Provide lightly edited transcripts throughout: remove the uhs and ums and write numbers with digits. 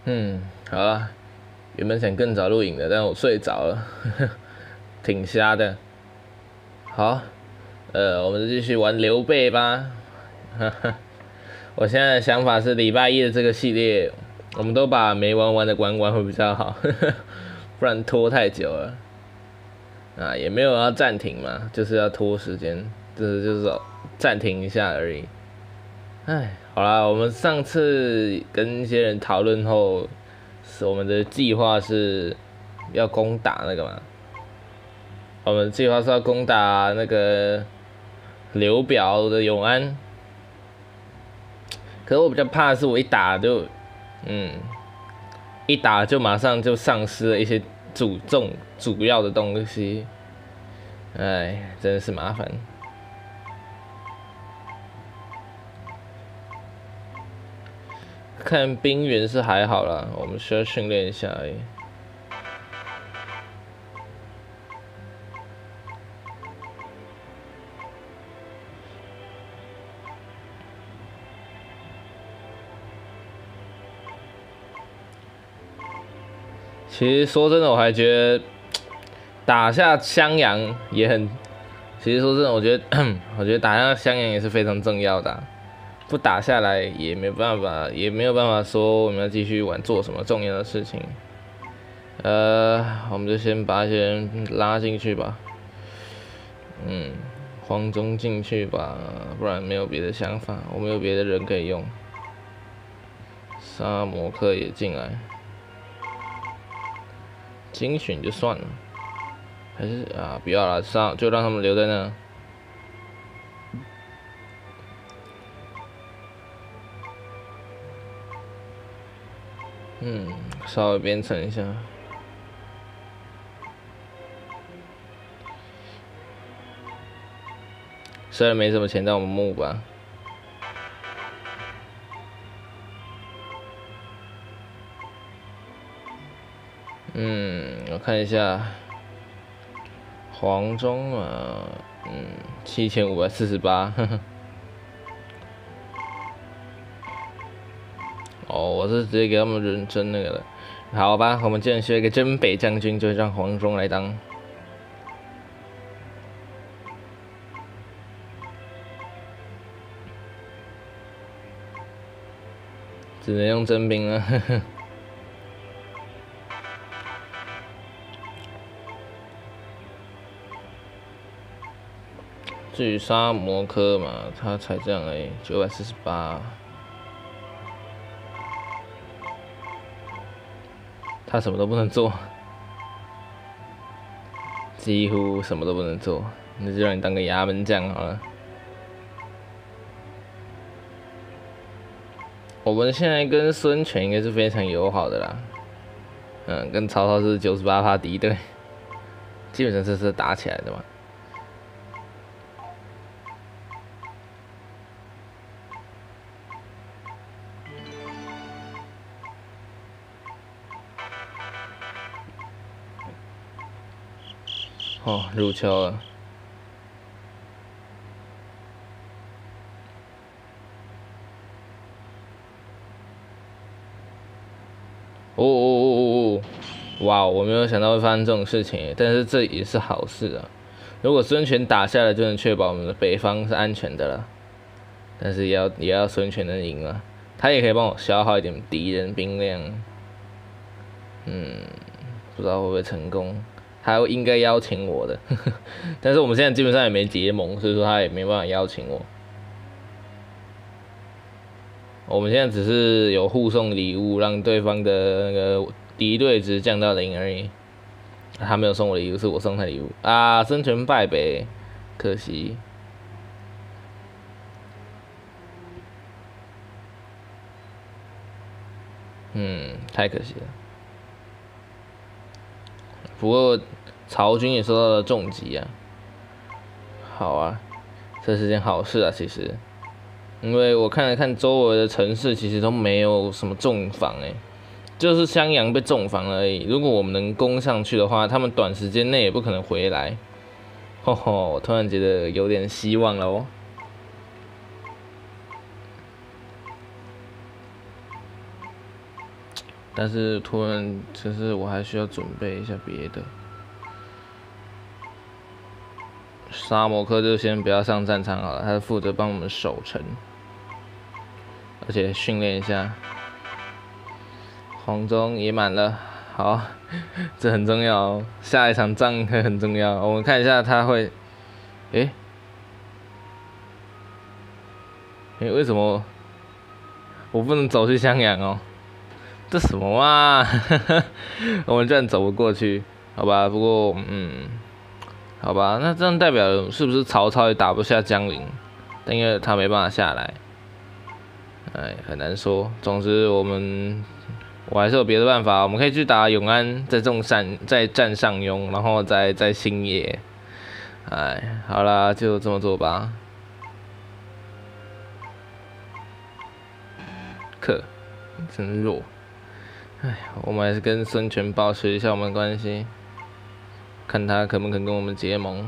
好了，原本想更早录影的，但我睡着了，挺瞎的。好，我们就继续玩刘备吧。我现在的想法是，礼拜一的这个系列，我们都把没玩完的玩完会比较好，不然拖太久了。啊，也没有要暂停嘛，就是要拖时间，就是暂停一下而已。唉，好啦，我们上次跟一些人讨论后，我们的计划是要攻打那个嘛，我们计划是要攻打那个刘表的永安。可是我比较怕的是，我一打就马上就丧失了一些主要的东西，唉，真的是麻烦。看兵员是还好啦，我们需要训练一下而已。其实说真的，我还觉得打下襄阳也很。其实说真的，我觉得打下襄阳也是非常重要的不打下来也没有办法说我们要继续做什么重要的事情。我们就先把一些人拉进去吧。黄忠进去吧，不然没有别的想法，我没有别的人可以用。沙摩克也进来。精选就算了，还是不要了，就让他们留在那。稍微编程一下。虽然没什么钱，但我们募吧。我看一下，黄忠7548，我是直接给他们人征那个的。好吧，我们既然需要一个真北将军，就让黄忠来当。只能用征兵了。至于沙摩科嘛，他才这样948，他什么都不能做，几乎什么都不能做，那就让你当个衙门将好了。我们现在跟孙权应该是非常友好的啦，跟曹操是98%敌对，基本上这是打起来的嘛。入秋了。哇！我没有想到会发生这种事情，但是这也是好事啊。如果孙权打下来，就能确保我们的北方是安全的了。但是也要孙权能赢啊，他也可以帮我消耗一点敌人兵量。不知道会不会成功。他应该邀请我的，但是我们现在基本上也没结盟，所以说他也没办法邀请我。我们现在只是有互送礼物，让对方的那个敌对值降到0而已。他没有送我礼物，是我送他礼物啊！孙权败北，可惜。太可惜了。不过曹军也受到了重击啊。好啊，这是件好事啊，其实。因为我看了看周围的城市，其实都没有什么重防就是襄阳被重防而已。如果我们能攻上去的话，他们短时间内也不可能回来。我突然觉得有点希望了哦。 但是突然就是我还需要准备一下别的。沙摩克就先不要上战场好了，他负责帮我们守城，而且训练一下。黄忠也满了，好，这很重要哦，下一场仗会很重要。我们看一下他会，为什么我不能走去襄阳哦？这什么啊？我们居然走不过去，好吧？不过好吧，那这样代表是不是曹操也打不下江陵？但因为他没办法下来，很难说。总之我还是有别的办法，我们可以去打永安，再占上庸，然后再兴野。好啦，就这么做吧。真弱。我们还是跟孙权保持一下我们的关系，看他肯不肯跟我们结盟。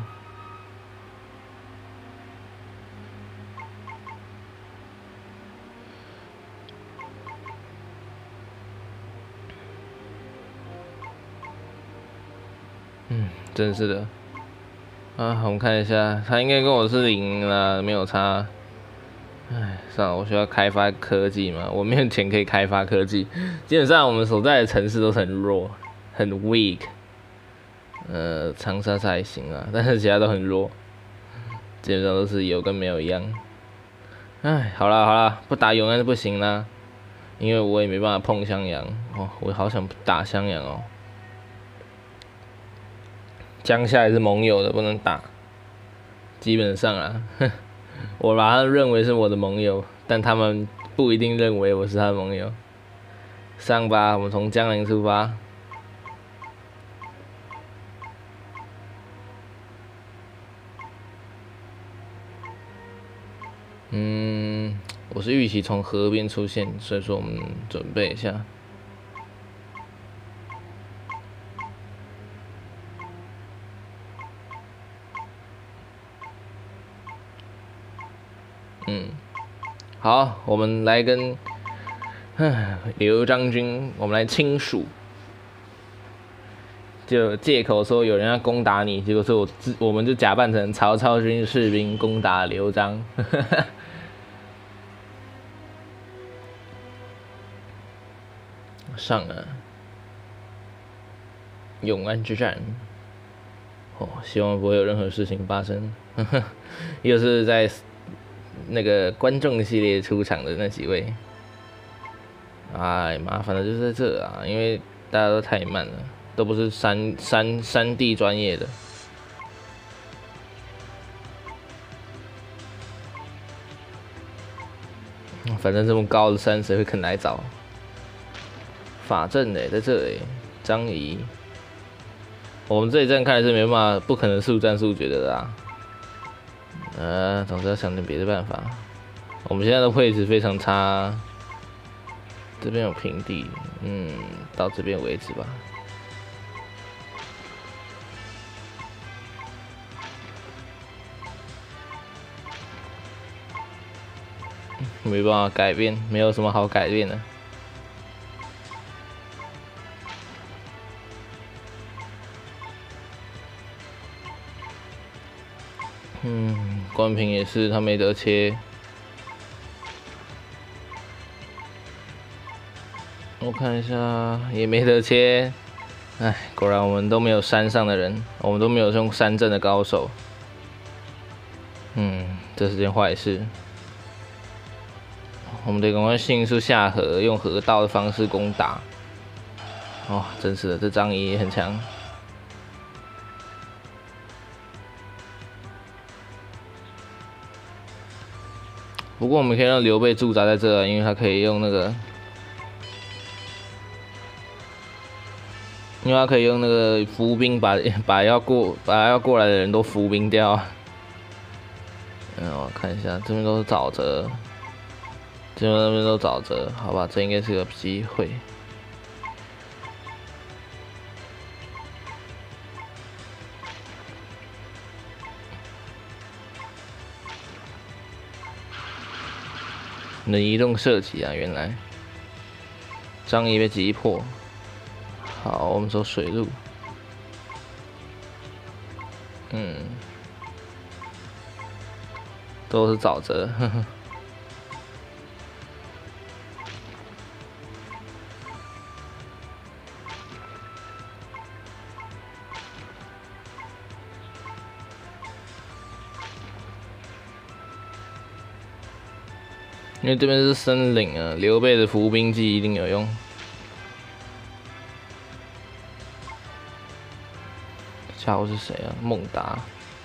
真是的。我们看一下，他应该跟我是赢了，没有差。算了，我需要开发科技嘛，我没有钱可以开发科技。基本上我们所在的城市都是很弱，很 weak。长沙还行啊，但是其他都很弱，基本上都是有跟没有一样。好啦，不打永安就不行啦，因为我也没办法碰襄阳哦，我好想打襄阳哦。江夏也是盟友的，不能打。基本上啊，我把他认为是我的盟友，但他们不一定认为我是他的盟友。上吧，我们从江陵出发。我是预期从河边出现，所以说我们准备一下。好，我们来跟刘璋军，我们来亲蜀。就借口说有人要攻打你，结果说我们就假扮成曹操军士兵攻打刘璋。上了永安之战，希望不会有任何事情发生。又是在那个观众系列出场的那几位，麻烦的就是在这啊，因为大家都太慢了，都不是山地专业的。反正这么高的山，谁会肯来找？法正在这里，张仪，我们这一站看来是没办法，不可能速战速决的啦。总是要想点别的办法。我们现在的位置非常差，这边有平地，到这边为止吧。没办法改变，没有什么好改变的。关平也是，他没得切。我看一下，也没得切。果然我们都没有山上的人，我们都没有用山镇的高手。这是件坏事。我们得赶快迅速下河，用河道的方式攻打。真是的，这张仪也很强。不过我们可以让刘备驻扎在这，因为他可以用那个，伏兵把要过来的人都伏兵掉。我看一下，这边都是沼泽，这边那边都沼泽，好吧，这应该是个机会。能移动射击啊，原来。 张仪被击破。好，我们走水路。都是沼泽，呵呵。因为这边是森林啊，刘备的伏兵计一定有用。家伙是谁啊？孟达。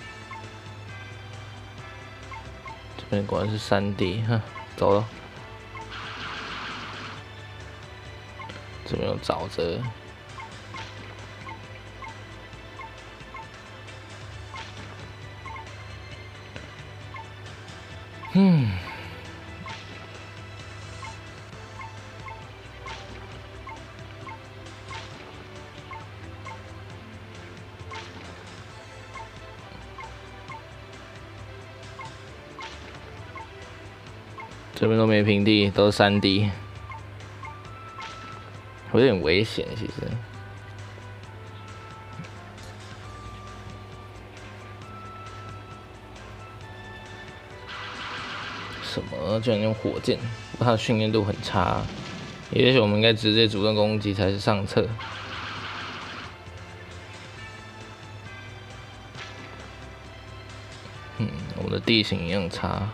这边果然是山地，哼，走了。这边有沼泽。这边都没平地，都是山地，有点危险。其实，什么居然用火箭？它的训练度很差，也许我们应该直接主动攻击才是上策。我们的地形一样差。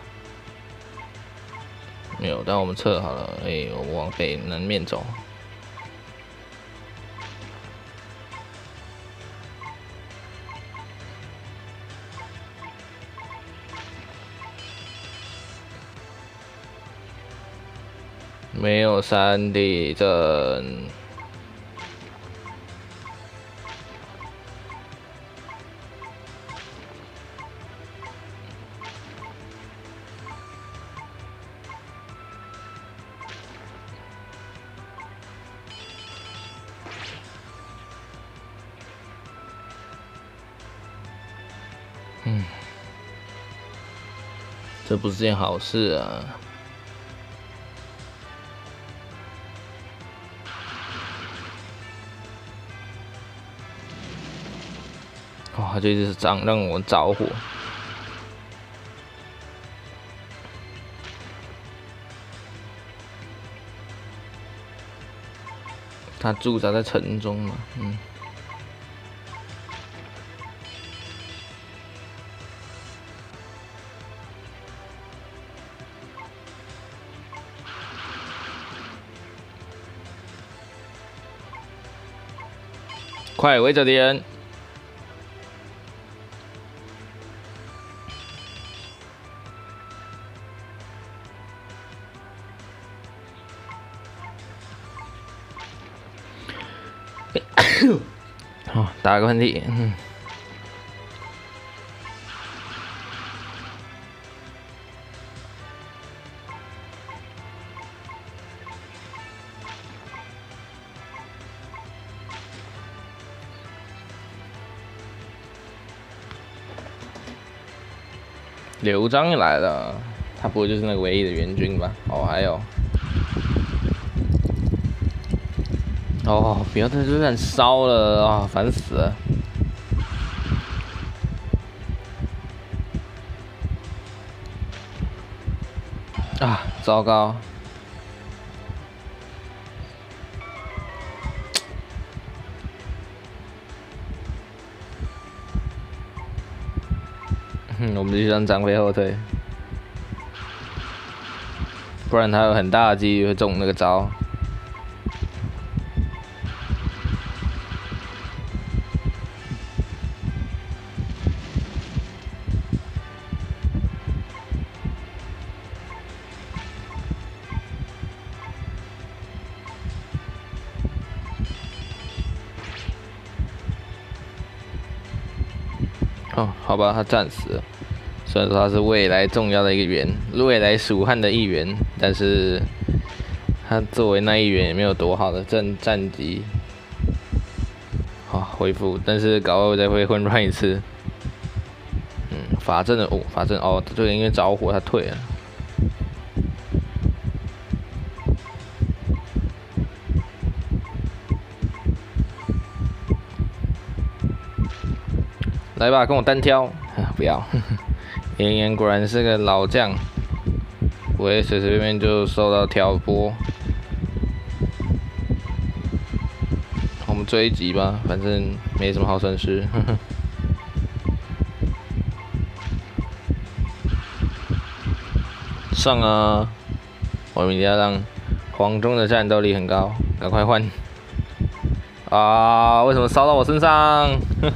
没有，但我们撤好了。我们往北南面走。没有山地震。这不是件好事啊！哇，这就是让我着火。他驻扎在城中嘛，快围着敌人！好，打个喷嚏。刘璋也来了，他不会就是那个唯一的援军吧？哦，还有，不要在这边烧了啊，烦死了！啊，糟糕！我们就让张飞后退，不然他有很大的几率会中那个招。好吧，他战死了。虽然说他是未来重要的一个员，未来蜀汉的一员，但是他作为那一员也没有多好的战绩。好，恢复，但是搞不好再会混乱一次。法阵对，因为着火他退了。 来吧，跟我单挑。不要，妍妍果然是个老将，不会随随便便就受到挑拨。我们追击吧，反正没什么好损失。上啊！我们一定要让黄忠的战斗力很高，赶快换！啊！为什么烧到我身上？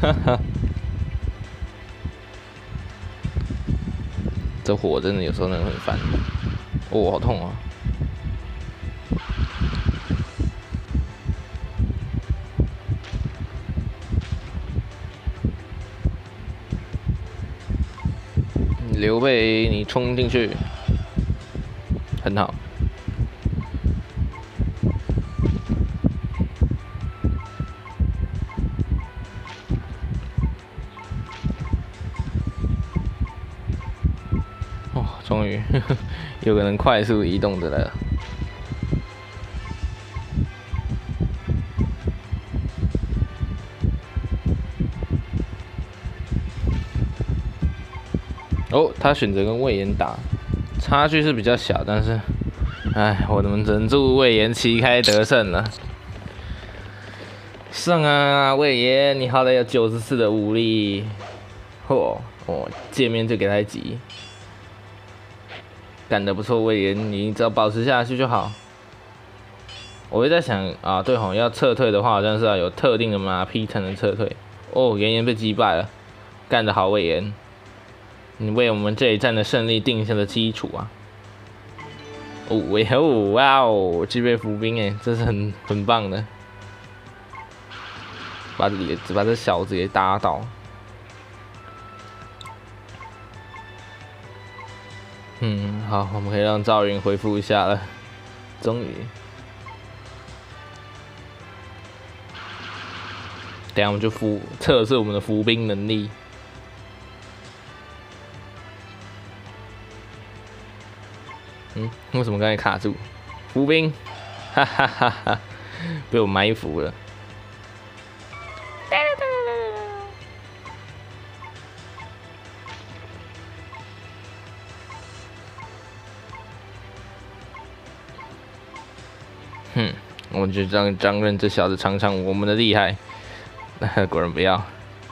这火真的有时候真的很烦。哦，好痛啊！刘备，你冲进去，很好。哦，终于有个能快速移动的了。哦，他选择跟魏延打，差距是比较小，但是，哎，我们只能祝魏延旗开得胜了。上啊，魏延，你好歹有94的武力，嚯，哦，见面就给他一击，干得不错，魏延，你只要保持下去就好。我会在想啊，对吼，要撤退的话，好像是要有特定的马匹才能撤退。哦，妍妍被击败了，干得好，魏延。你为我们这一战的胜利定下了基础啊！哦，哇哦，具备伏兵哎，这是很棒的，把这小子给打倒。好，我们可以让赵云恢复一下了，终于。等一下我们就测试我们的伏兵能力。为什么刚才卡住？伏兵，哈哈哈哈，被我埋伏了。我们就让张任这小子尝尝我们的厉害。果然不要。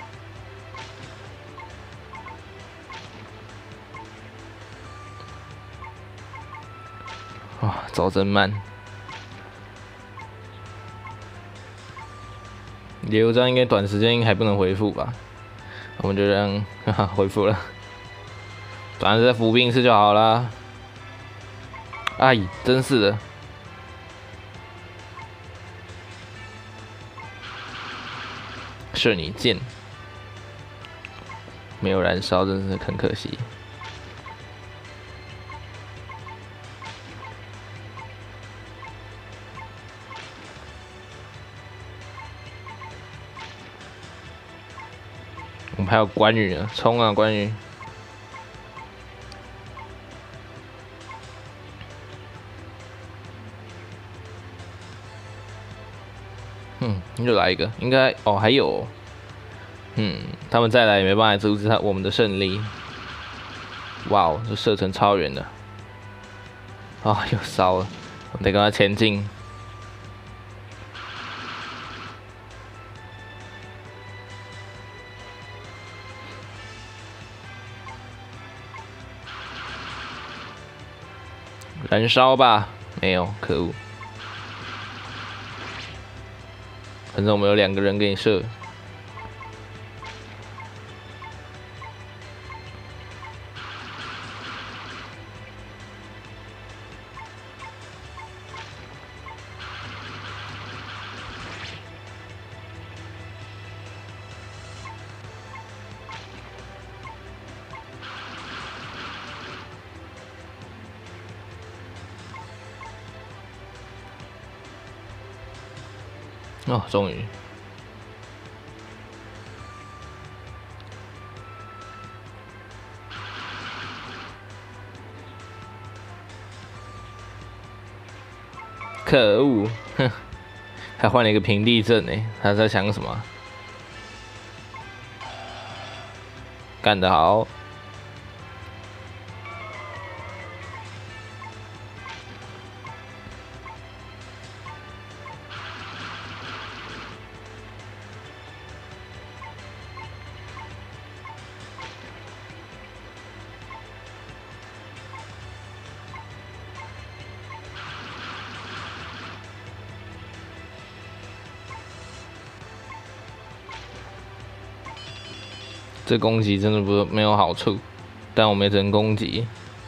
哇，走真慢。刘璋应该短时间还不能恢复吧？我们就让恢复了，短时再伏兵一次就好了。哎，真是的。是你剑没有燃烧，真是很可惜。我们还有关羽呢，冲啊关羽！又来一个，应该哦还有，他们再来也没办法阻止我们的胜利。哇哦，这射程超远的，又烧了，我们得跟他前进。燃烧吧，没有，可恶。反正我们有2个人给你射。哦，终于。可恶，哼，还换了一个平地阵呢，他在想什么？ 干得好。这攻击真的没有好处，但我们也只能攻击。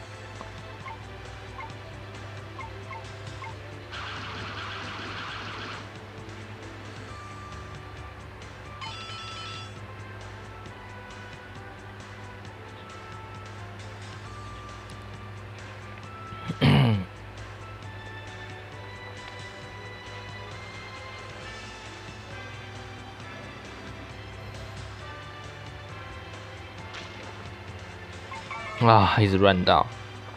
啊，一直乱到。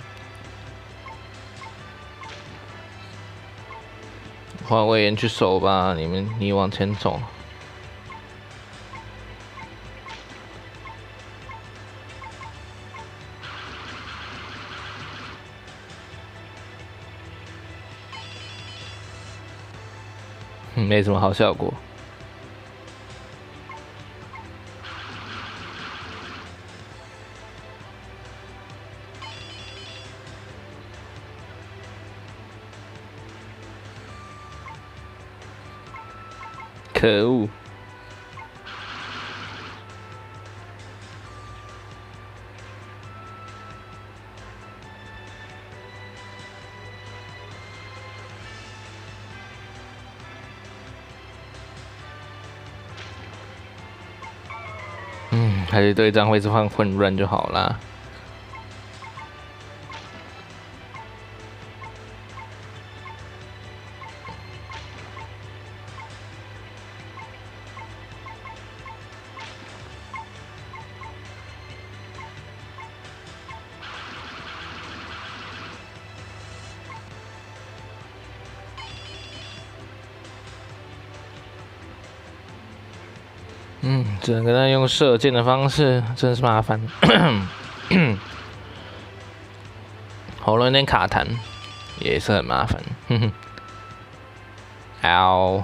换魏延去守吧，你往前走。没什么好效果。可恶！还是对战会是放混乱就好啦。只能跟他用射箭的方式，真是麻烦。喉咙有点卡痰，也是很麻烦。嗷！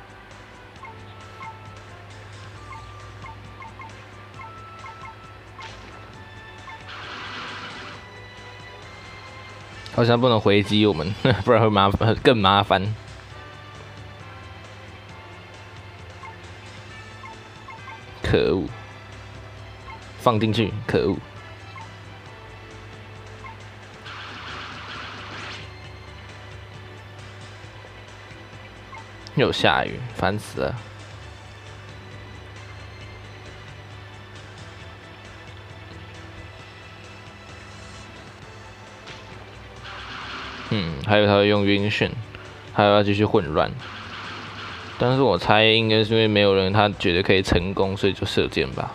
好像不能回击我们，不然会更麻烦。可恶！放进去，可恶！又下雨，烦死了。还有他会用晕眩，还有要继续混乱。但是我猜应该是因为没有人他觉得可以成功，所以就射箭吧。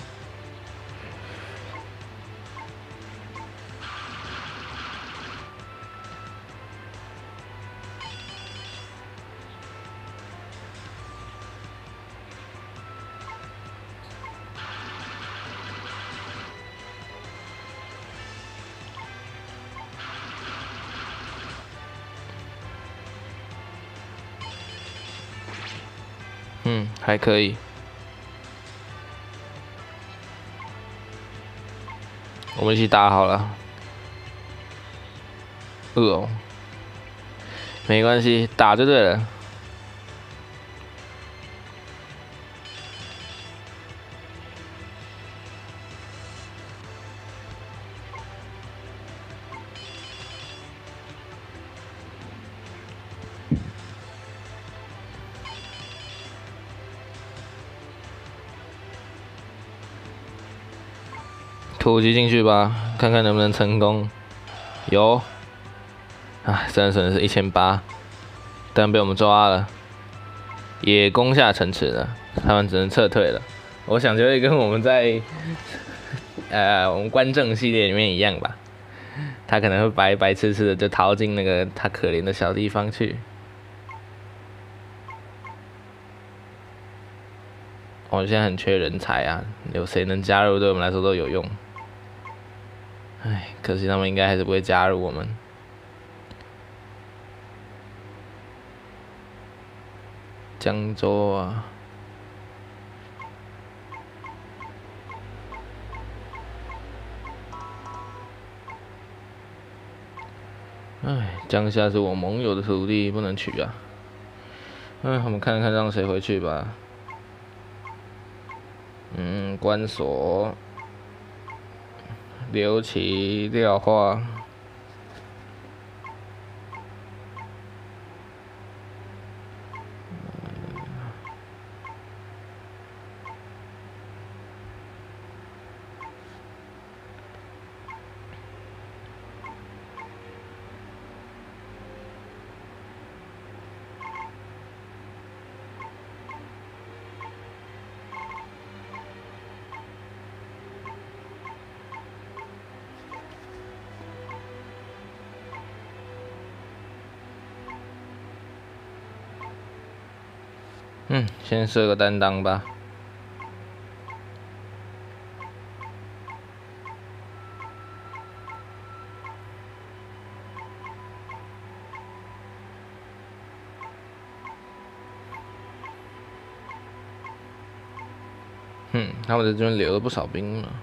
还可以。我们一起打好了。没关系，打就对了。突击进去吧，看看能不能成功。有，真的是1800，但被我们抓了，也攻下城池了，他们只能撤退了。我想就会跟我们在我们观政系列里面一样吧，他可能会白白痴痴的就逃进那个他可怜的小地方去。 我现在很缺人才啊，有谁能加入对我们来说都有用。唉，可惜他们应该还是不会加入我们。江州啊，唉，江夏是我盟友的土地，不能取啊。我们看看让谁回去吧。关索、刘琦、廖化。先设个担当吧。他们在这边留了不少兵嘛。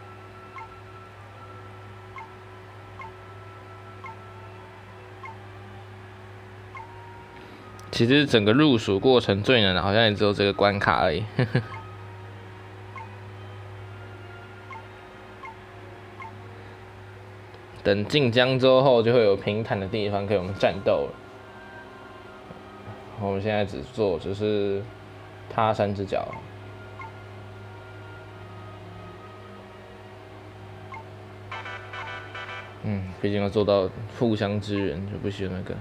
其实整个入蜀过程最难的，好像也只有这个关卡而已。等进江州后，就会有平坦的地方给我们战斗了。我们现在只做就是他山之角。毕竟要做到互相支援，就不需要那个。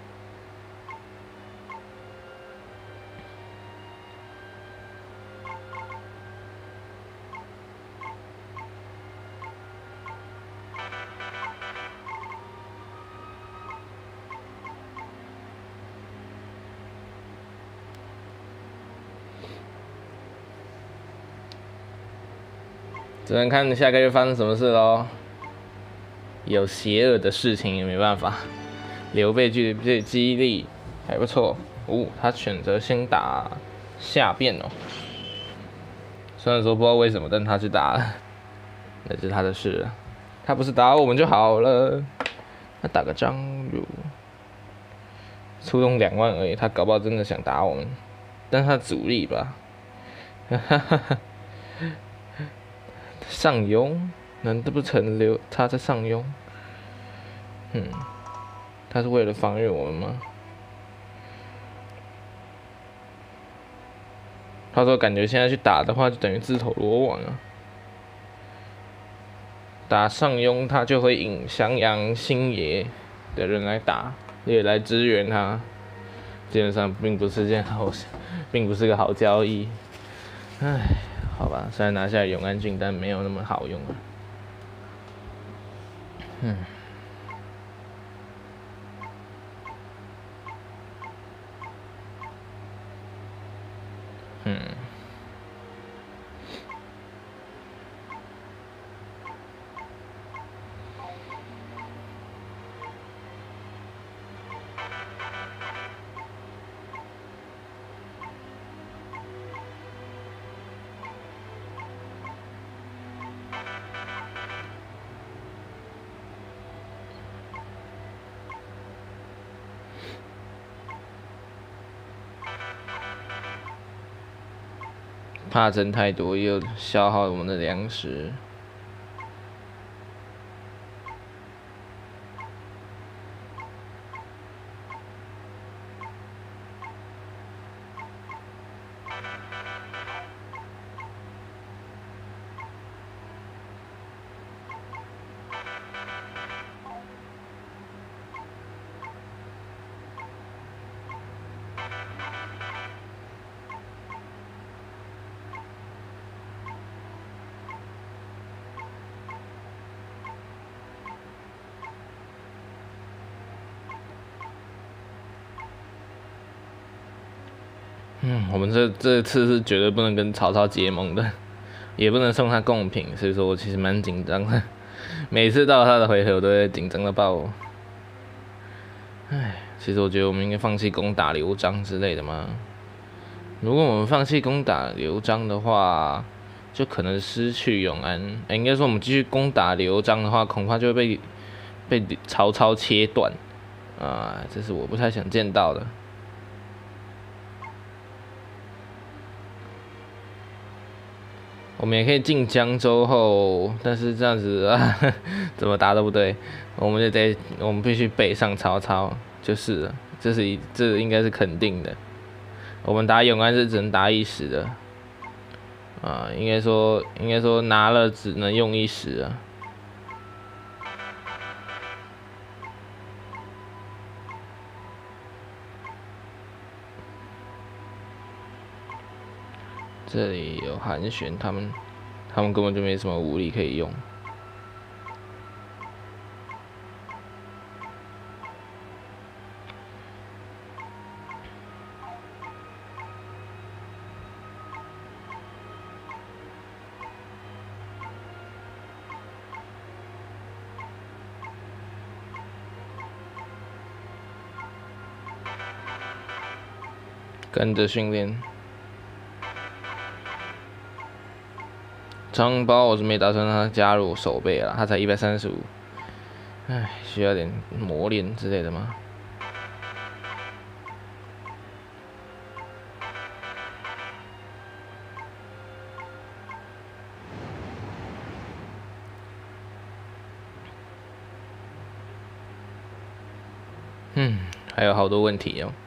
只能看下个月发生什么事喽。有邪恶的事情也没办法。刘备具备记忆力还不错。他选择先打下边哦。虽然说不知道为什么，但他去打了，那是他的事了。他不是打我们就好了。他打个张鲁，出动2万而已，他搞不好真的想打我们，但是他主力吧。上庸，难道不成留他在上庸？他是为了防御我们吗？他说感觉现在去打的话，就等于自投罗网啊。打上庸，他就会引襄阳、星爷的人来打，也来支援他。基本上并不是件好，并不是个好交易。好吧，虽然拿下永安郡，但没有那么好用啊。怕针太多，又消耗我们的粮食。 我们这次是绝对不能跟曹操结盟的，也不能送他贡品，所以说我其实蛮紧张的。每次到他的回合，我都会紧张到爆。其实我觉得我们应该放弃攻打刘璋之类的嘛。如果我们放弃攻打刘璋的话，就可能失去永安。应该说我们继续攻打刘璋的话，恐怕就会被曹操切断啊，这是我不太想见到的。我们也可以进江州后，但是这样子啊，怎么打都不对。我们必须背上曹操，就是了，这应该是肯定的。我们打永安是只能打一时的，啊，应该说拿了只能用一时啊。这里有韩玄，他们根本就没什么武力可以用。跟着训练。张苞我是没打算让他加入守备啦，他才135，需要点磨练之类的吗？还有好多问题哦。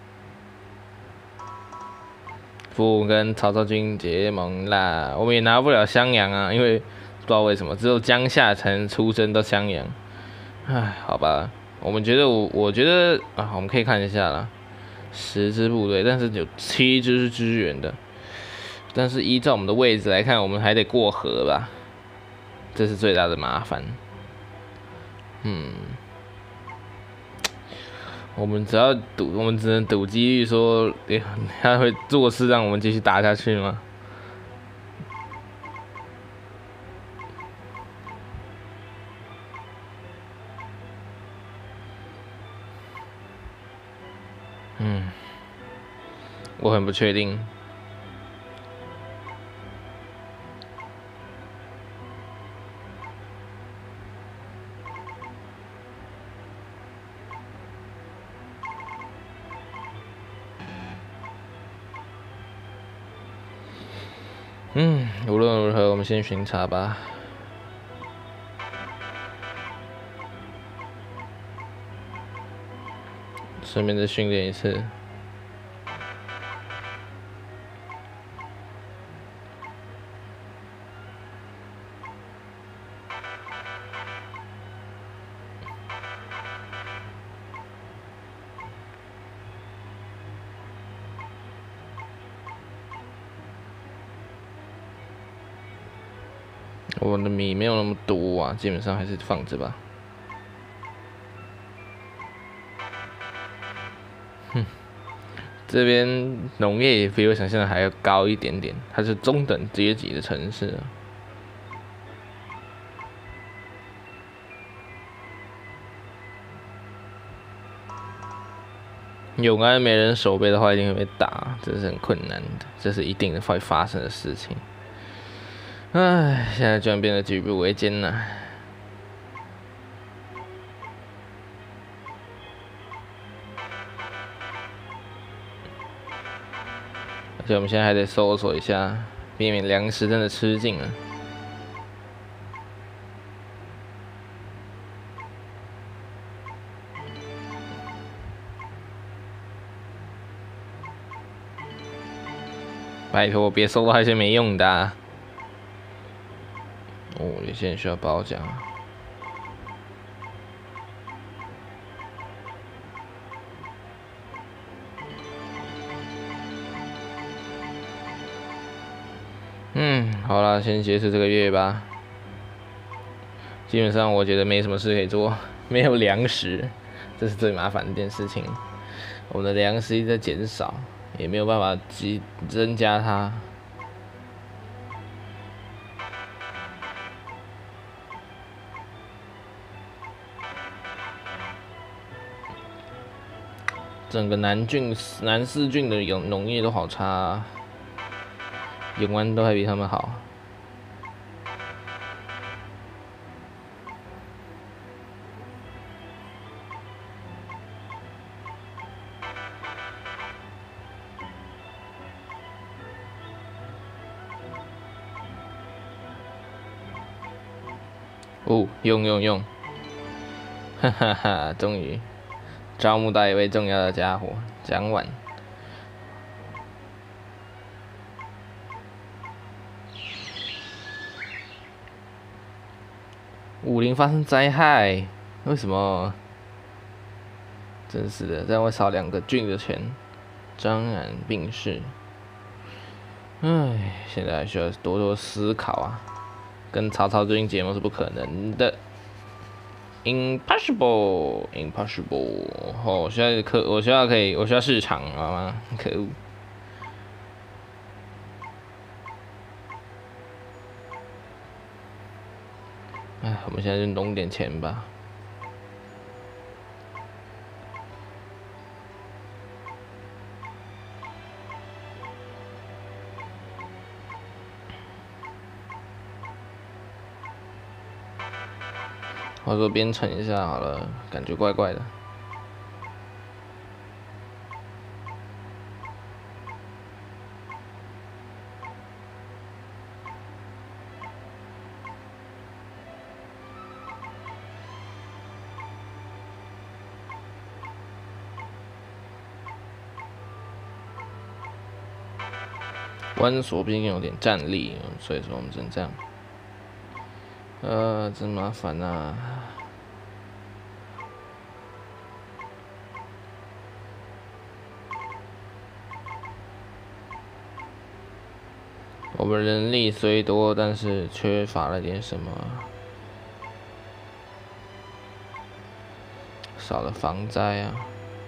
不跟曹操军结盟啦，我们也拿不了襄阳啊，因为不知道为什么只有江夏才能出征到襄阳。好吧，我觉得啊，我们可以看一下啦，10支部队，但是有7支是支援的，但是依照我们的位置来看，我们还得过河吧，这是最大的麻烦。我们只能赌几率说，他会做事让我们继续打下去吗？我很不确定。无论如何，我们先巡查吧。顺便再训练一次。我的米没有那么多啊，基本上还是放着吧。这边农业也比我想象的还要高一点点，它是中等阶级的城市啊。永安没人守备的话，一定会被打，这是很困难的，这是一定会发生的事情。现在居然变得举步维艰了。而且我们现在还得搜索一下，避免粮食真的吃尽了。拜托，别收到一些没用的啊。有些人需要褒奖。好了，先结束这个月吧。基本上我觉得没什么事可以做，没有粮食，这是最麻烦的一件事情。我们的粮食一直在减少， 也没有办法增加它。整个南四郡的农业都好差啊，永安都还比他们好。哦，用，哈哈哈，终于招募到一位重要的家伙，蒋琬。武林发生灾害，为什么？真是的，这样会少2个郡的钱。张然病逝，唉，现在还需要多多思考啊。跟曹操最近结盟是不可能的 ，impossible。哦，我需要市场，好吗？可恶！哎，我们现在就弄点钱吧。或者说编程一下好了，感觉怪怪的。关索毕竟有点战力，所以说我们只能这样。真麻烦啊！我们人力虽多，但是缺乏了点什么，少了防灾啊。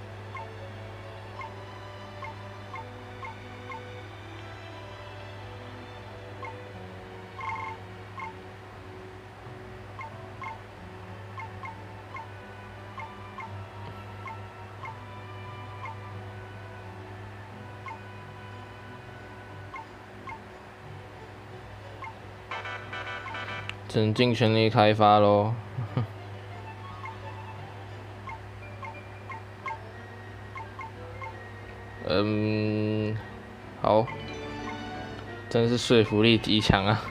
只能尽全力开发咯。好，真是说服力极强啊！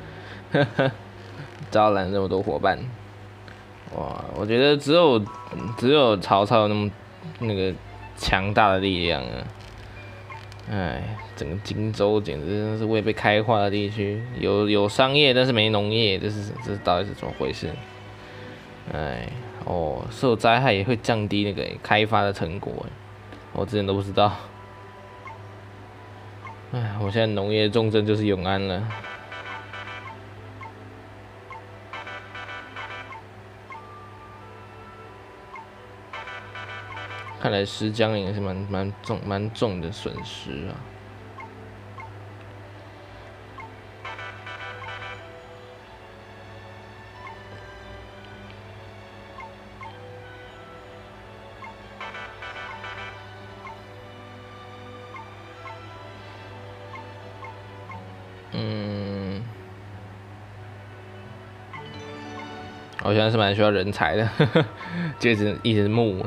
招揽这么多伙伴，哇！我觉得只有曹操有那个强大的力量啊！哎，整个荆州简直是未被开化的地区，有商业，但是没农业，这到底是怎么回事？哎，哦，受灾害也会降低那个开发的成果，我之前都不知道。哎，我现在农业重镇就是永安了。看来石江也是蛮重的损失啊。我现在是蛮需要人才的，就一直募。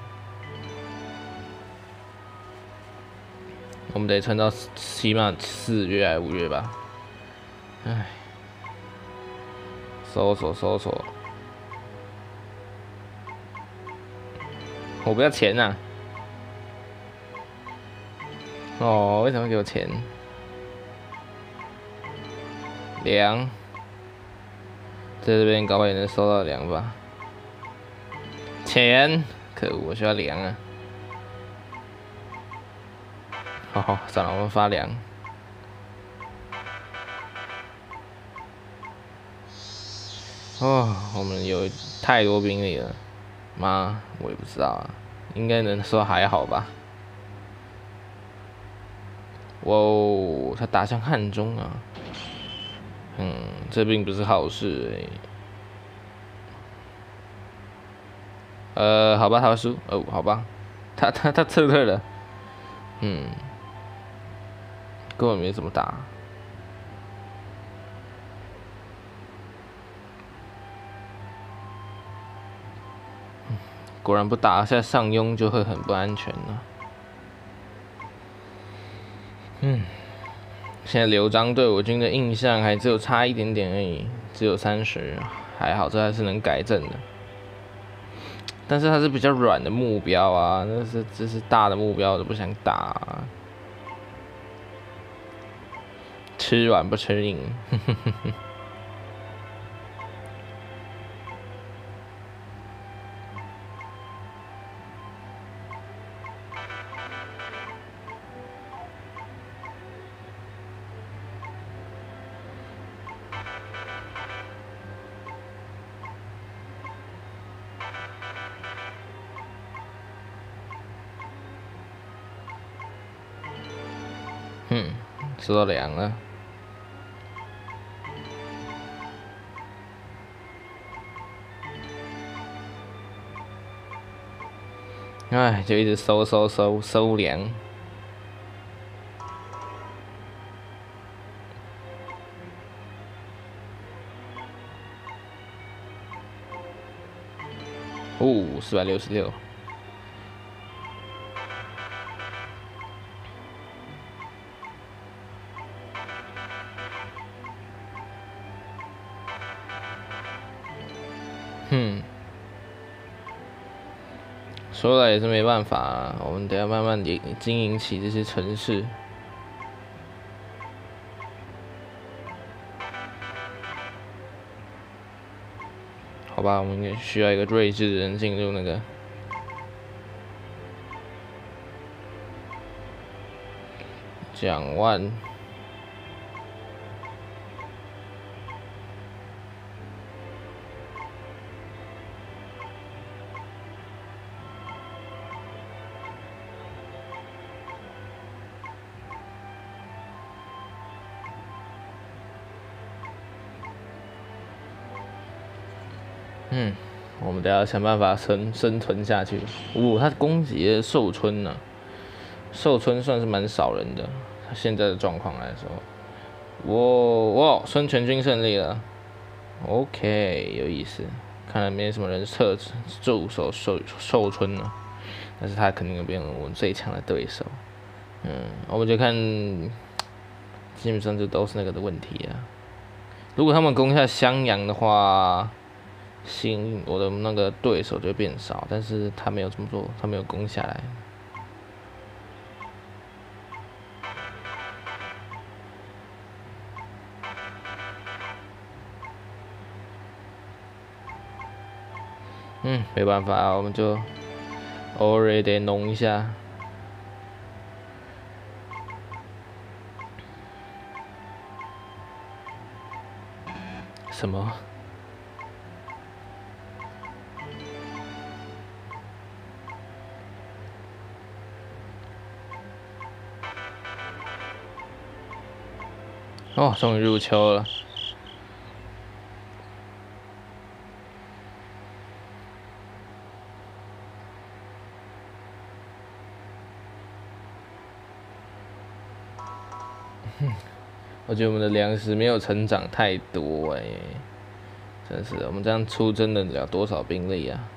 我们得撑到起码4月还是5月吧。唉，搜索，我不要钱呐、哦，为什么给我钱？粮，在这边搞不好也能收到粮吧？钱，可恶，我需要粮啊！好，算了，我们发粮。哦，我们有太多兵力了，妈，我也不知道啊，应该能说还好吧。 哇哦，他打向汉中啊，这并不是好事好吧，他要输哦，好吧，他撤退了，根本没怎么打。果然不打下上庸就会很不安全了。现在刘璋对我军的印象还只有差一点点而已，只有30，还好，这还是能改正的。但是它是比较软的目标啊，这是大的目标我都不想打啊。吃软不吃硬。吃到凉了。哎，就一直收粮。466。说来也是没办法啊，我们得要慢慢经营起这些城市。好吧，我们也需要一个睿智的人进入那个蒋万。我们得要想办法生存下去。他攻击了寿春呢、寿春算是蛮少人的，他现在的状况来说，哇，孙权军胜利了。OK， 有意思，看来没什么人驻守寿春了，但是他肯定会变成我们最强的对手。我们就看，基本上就都是那个的问题啊。如果他们攻下襄阳的话，我的那个对手就会变少，但是他没有这么做，他没有攻下来。没办法，我们就偶尔也得弄一下。什么？哦，终于入秋了。我觉得我们的粮食没有成长太多真是的，我们这样出征得了多少兵力啊？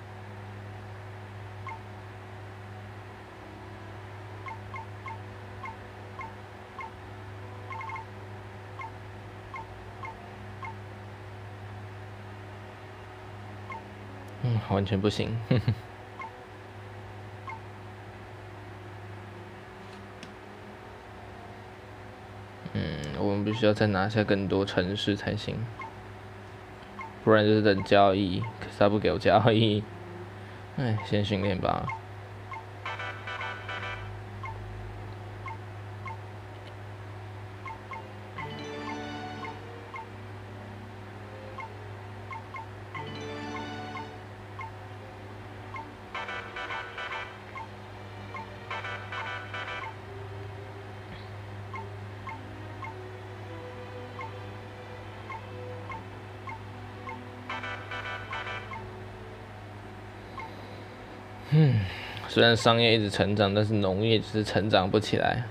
完全不行。我们必须要再拿下更多城市才行，不然就是等交易，可是他不给我交易，先训练吧。 虽然商业一直成长，但是农业只是成长不起来。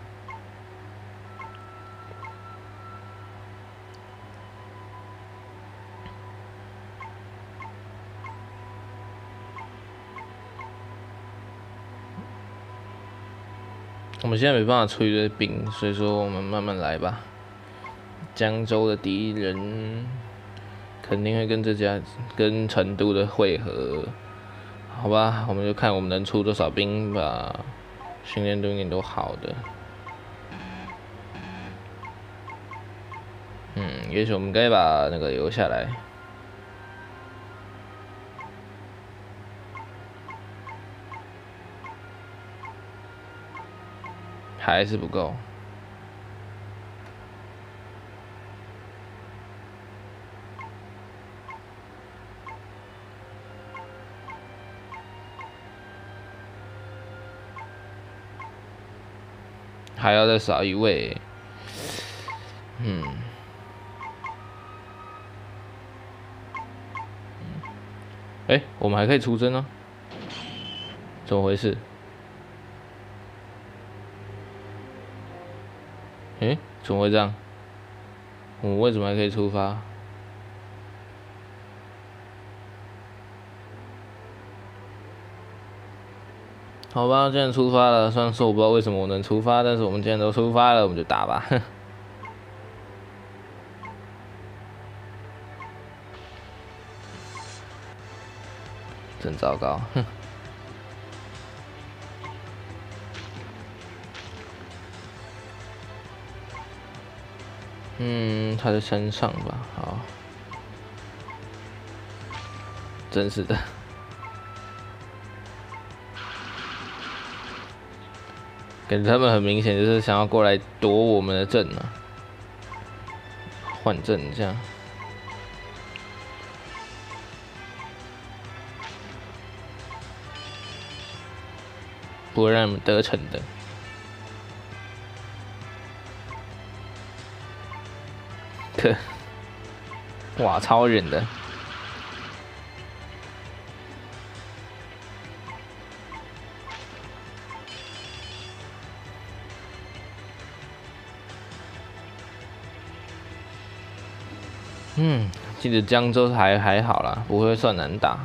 我们现在没办法出一堆兵，所以说我们慢慢来吧。江州的敌人肯定会跟成都的会合，好吧？我们就看我们能出多少兵吧。训练都一点都好的。也许我们该把那个留下来。还是不够。还要再少一位。我们还可以出征啊？怎么回事？怎么会这样？我们为什么还可以出发？好吧，既然出发了，虽然说我不知道为什么我能出发，但是我们既然都出发了，我们就打吧。真糟糕，他在山上吧？好，真是的。感觉他们很明显就是想要过来夺我们的阵啊，换阵这样，不会让你们得逞的。哇，超远的。记得江州还好啦，不会算难打。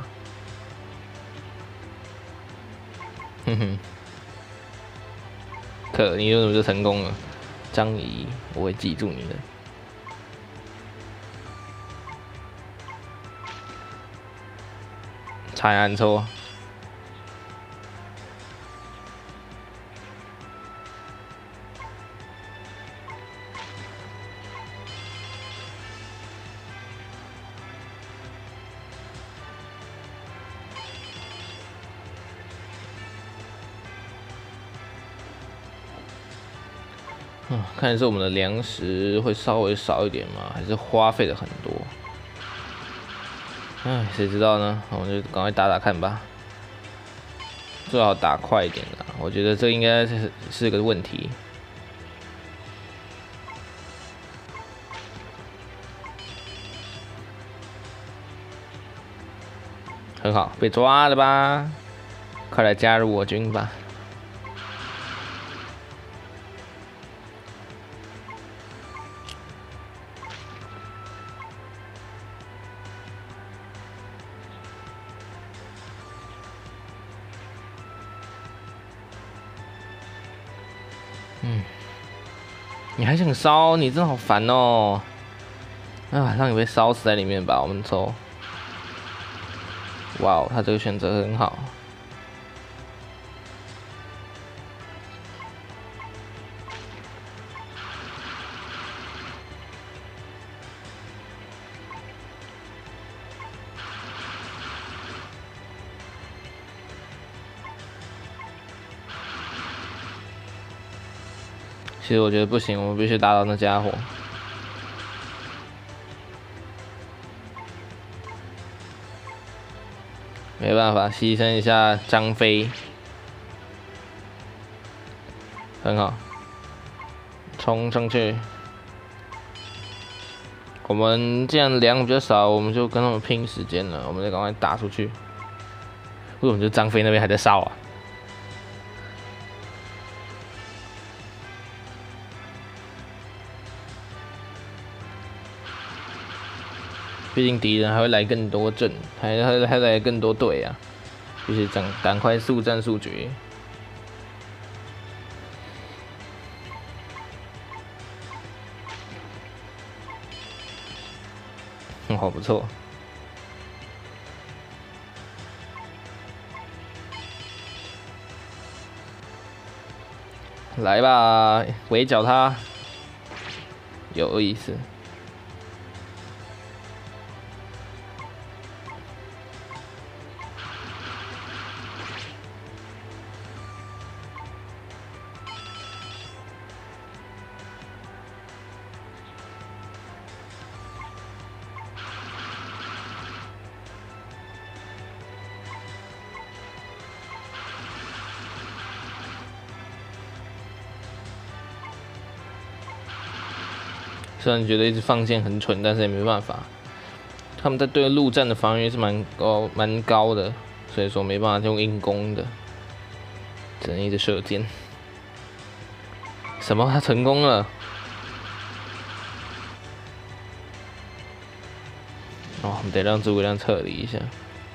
你为什么就成功了？张仪，我会记住你的。才按错。看来是我们的粮食会稍微少一点嘛，还是花费的很多？谁知道呢？我们就赶快打打看吧。最好打快一点啦，我觉得这应该是个问题。很好，被抓了吧？快来加入我军吧！你还想烧？你真的好烦哦！让你被烧死在里面吧，我们走。哇哦，他这个选择很好。其实我觉得不行，我们必须打倒那家伙。没办法，牺牲一下张飞，很好，冲上去。我们既然粮比较少，我们就跟他们拼时间了，我们得赶快打出去。 为什么就张飞那边还在烧啊？毕竟敌人还会来更多阵，还来更多队啊，就是赶快速战速决。好不错。来吧，围剿他，有意思。虽然觉得一直放箭很蠢，但是也没办法。他们在对陆战的防御是蛮高的，所以说没办法用硬攻的，只能一直射箭。什么？他成功了？哦，我们得让诸葛亮撤离一下。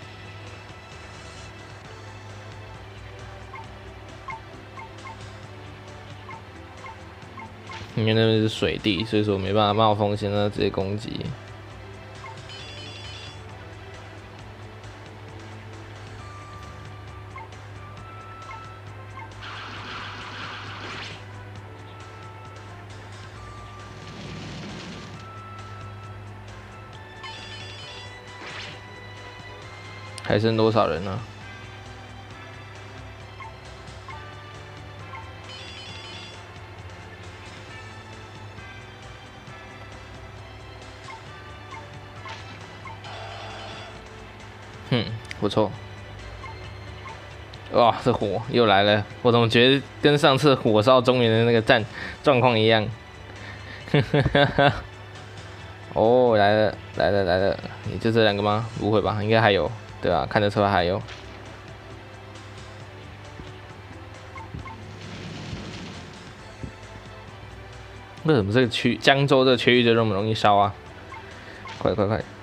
因为那边是水地，所以说没办法冒风险，那直接攻击。还剩多少人呢？不错。哇，这火又来了！我怎么觉得跟上次火烧中原的那个状况一样？哦，来了！你就这两个吗？不会吧？应该还有，对吧？看得出来还有。为什么这个江州这个区域就那么容易烧啊？快！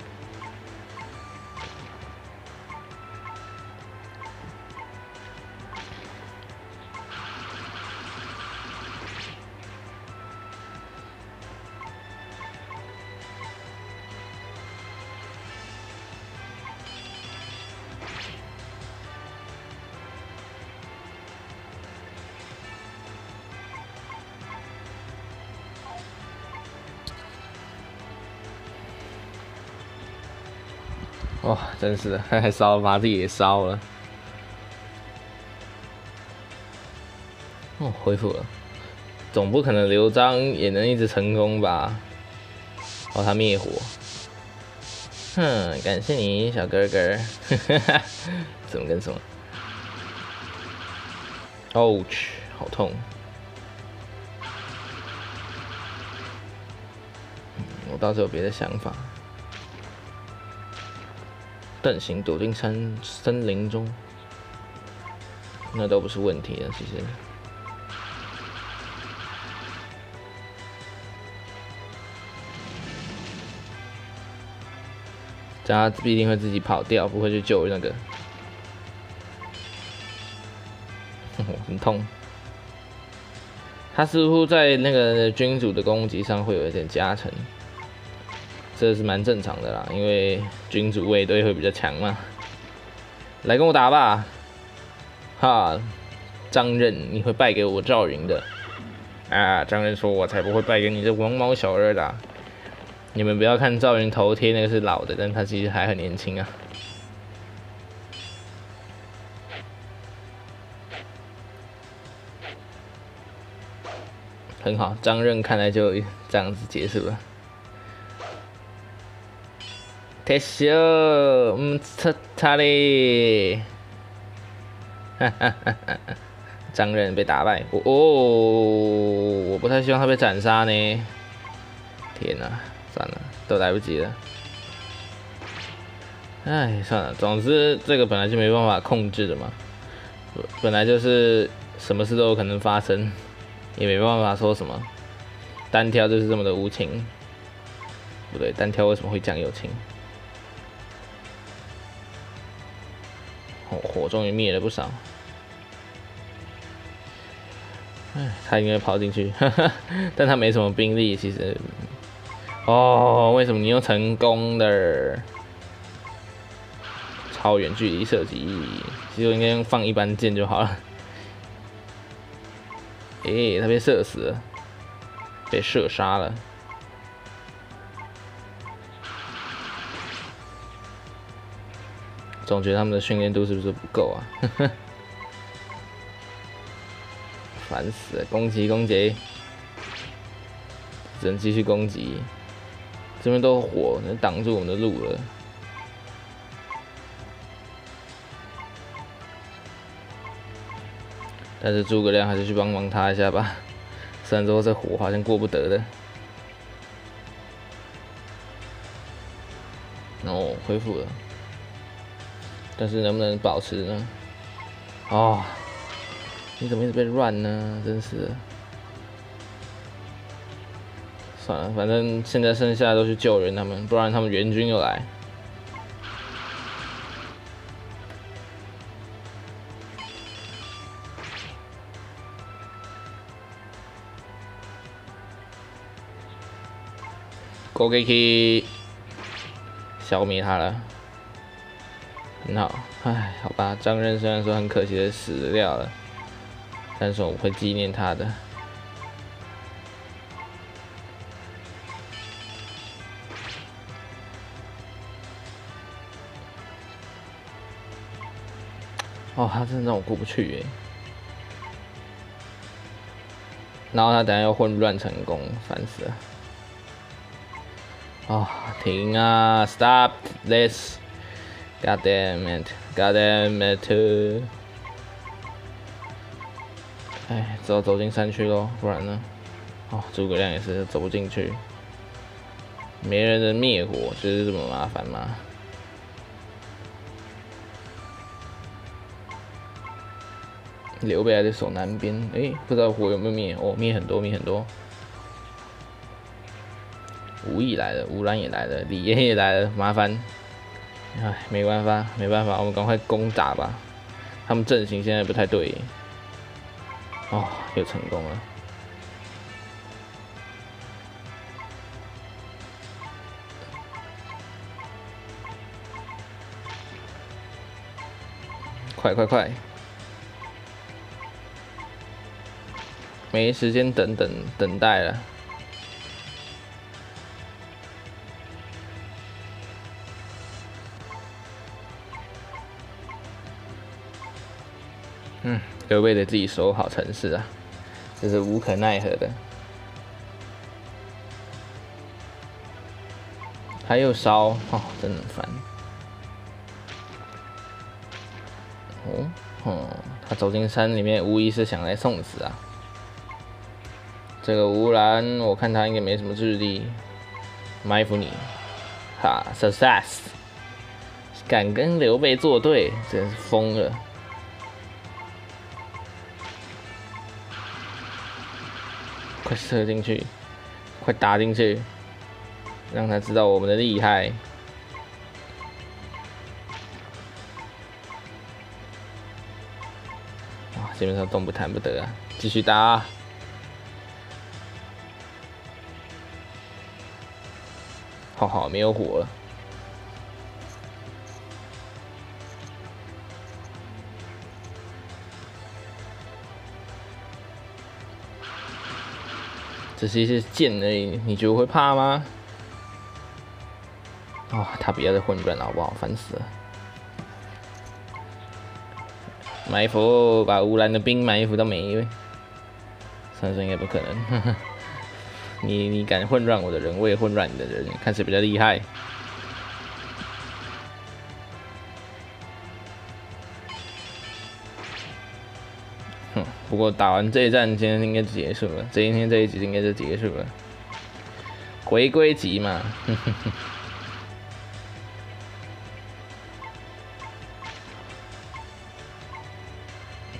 哇，真是的，还烧把自己也烧了。哦，恢复了，总不可能刘璋也能一直成功吧？哦，他灭火。感谢你，小哥哥。怎么跟什么 ？Ouch， 好痛。我倒是有别的想法。邓行躲进森林中，那都不是问题了。其实，这样他必定会自己跑掉，不会去救那个。很痛。他似乎在那个君主的攻击上会有一点加成。这是蛮正常的啦，因为君主卫队会比较强嘛。来跟我打吧，哈！张任，你会败给我赵云的。啊！张任说：“我才不会败给你这王毛小儿的。”你们不要看赵云头贴那个是老的，但他其实还很年轻啊。很好，张任看来就这样子结束了。退休，擦嘞！哈哈哈哈！张任被打败，我不太希望他被斩杀呢。天哪，算了，都来不及了。 哎，算了，总之这个本来就没办法控制的嘛，本来就是什么事都有可能发生，也没办法说什么。单挑就是这么的无情，不对，单挑为什么会讲友情？火终于灭了不少。哎，他应该跑进去，但他没什么兵力，其实。哦，为什么你又成功了？超远距离射击，其实我应该放一般箭就好了。他被射死了，被射杀了。总觉得他们的训练度是不是不够啊？烦死了！攻击，只能继续攻击。这边都有火，能挡住我们的路了。但是诸葛亮还是去帮忙他一下吧，虽然说这火好像过不得的。哦，恢复了，但是能不能保持呢？哦，你怎么一直被乱呢？真是的。算了，反正现在剩下都去救人他们，不然他们援军又来。攻击，消灭他了，很好。唉，好吧，张任虽然说很可惜的死掉了，但是我会纪念他的。哦，他真的让我过不去耶。然后他等下又混乱成功，烦死了。哦，停啊 ！Stop this! God damn it! God damn it! 哎，只好走进山区喽，不然呢？哦，诸葛亮也是走不进去。没人能灭火，就是这么麻烦吗？刘备还在守南边，不知道火有没有灭？哦，灭很多，灭很多。吴懿来了，吴兰也来了，李严也来了，麻烦。哎，没办法，我们赶快攻打吧。他们阵型现在不太对。哦，又成功了。快！没时间等待了。刘备得自己守好城市啊，这是无可奈何的。他又烧，哦，真的很烦。他走进山里面，无疑是想来送死啊。这个吴兰，我看他应该没什么智力，埋伏你，哈 ，success， 敢跟刘备作对，真是疯了。快射进去，快打进去，让他知道我们的厉害。哇，基本上动不弹不得啊！继续打啊！好，没有火了。只是一些剑而已，你觉得我会怕吗？哦，他不要再混乱了好不好？烦死了！埋伏，把乌兰的兵埋伏到没了。虽然说应该不可能，呵呵，你敢混乱我的人，我也混乱你的人，看谁比较厉害。不过打完这一战，今天应该就结束了。今天这一集应该就结束了，回归集嘛。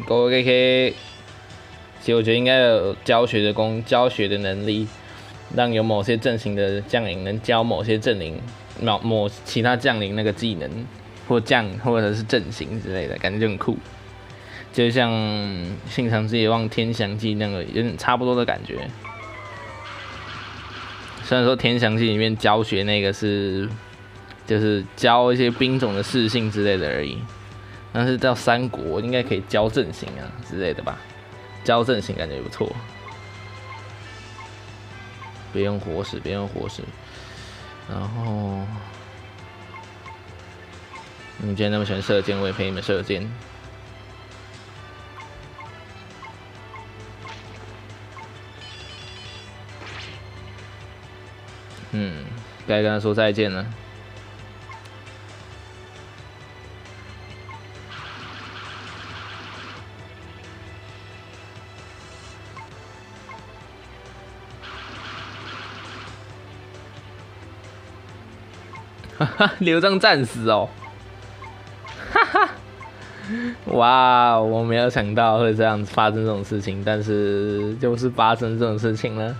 Go KK。其实我觉得应该有教学的能力，让有某些阵型的将领能教某些阵营、其他将领那个技能或者是阵型之类的，感觉就很酷。就像《信长之野望天翔记》那个有点差不多的感觉。虽然说天翔记里面教学那个就是教一些兵种的适性之类的而已，但是到三国应该可以教阵型啊之类的吧。教阵型感觉也不错，别用火矢，然后你们既然那么喜欢射箭，我也陪你们射箭。该跟他说再见了。哈哈，刘璋战死哦！哈哈，哇，我没有想到会这样子发生这种事情，但是就是发生这种事情了。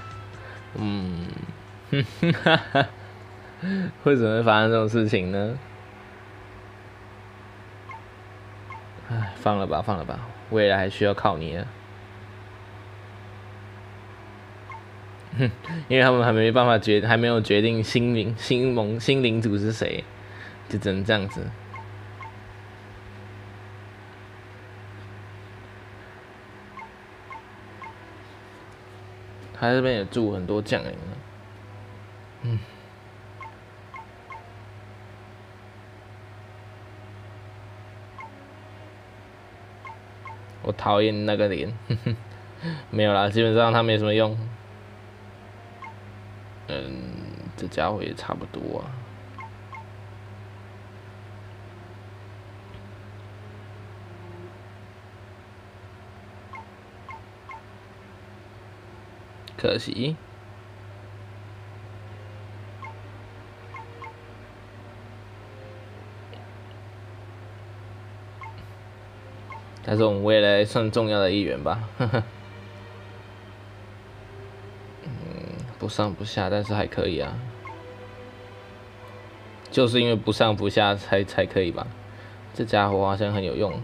哈哈，为什么会发生这种事情呢？唉，放了吧，未来还需要靠你了。因为他们还没办法还没有决定新领主是谁，就只能这样子。他这边也住很多将领了，我讨厌那个脸，没有啦，基本上他没什么用。这家伙也差不多啊。可惜。他是我们未来算重要的一员吧，不上不下，但是还可以啊。就是因为不上不下才可以吧？这家伙好像很有用。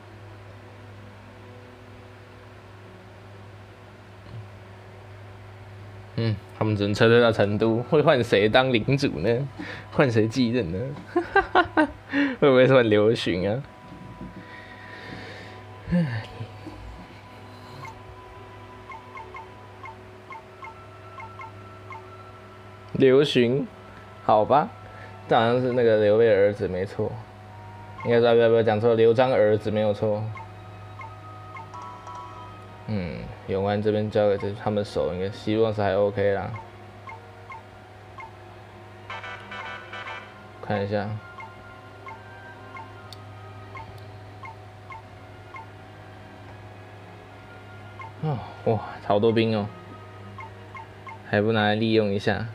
他们只能撤退到成都，会换谁当领主呢？换谁继任呢？会不会是换刘询啊？刘询，好吧，这好像是那个刘备的儿子，没错。应该说不要讲错，刘璋儿子没有错。永安这边交给他们守，应该希望是还 OK 啦。看一下，哇，好多兵哦，还不拿来利用一下？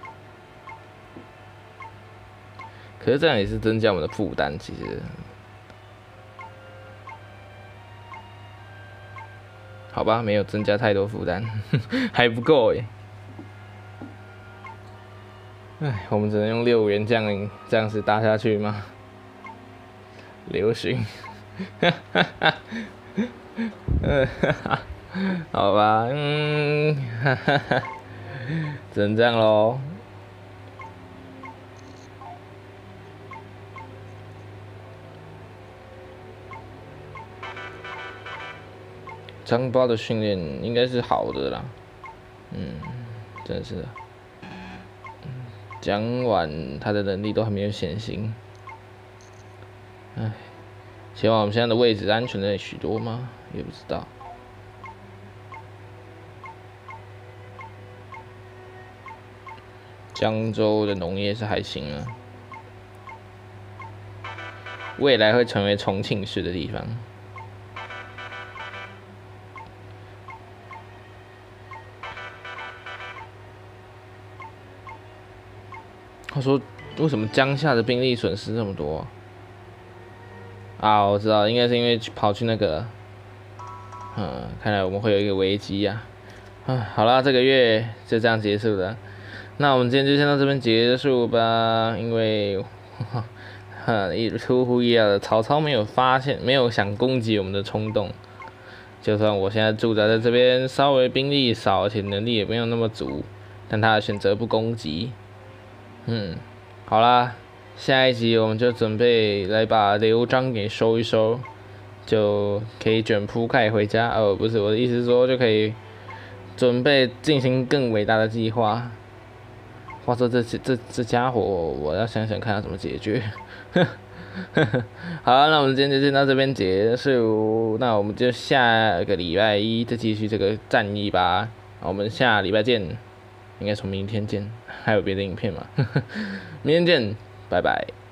可是这样也是增加我们的负担，其实。好吧，没有增加太多负担，还不够哎。我们只能用6员将领这样子打下去吗？刘询，好吧，只能这样咯。张巴的训练应该是好的啦，真的是。蒋琬他的能力都还没有显形，希望我们现在的位置安全了许多吗？也不知道。江州的农业是还行啊，未来会成为重庆市的地方。他说：“为什么江夏的兵力损失这么多？”我知道，应该是因为跑去那个看来我们会有一个危机呀。好啦，这个月就这样结束了。那我们今天就先到这边结束吧，因为出乎意料的，曹操没有想攻击我们的冲动。就算我现在驻扎在这边，稍微兵力少，而且能力也没有那么足，但他选择不攻击。好啦，下一集我们就准备来把刘璋给收一收，就可以卷铺盖回家。不是，我的意思是说，就可以准备进行更伟大的计划。话说这家伙，我要想想看要怎么解决。好，那我们今天就先到这边结束，那我们就下个礼拜一再继续这个战役吧。我们下礼拜见，应该从明天见，还有别的影片吗？明天见，拜拜。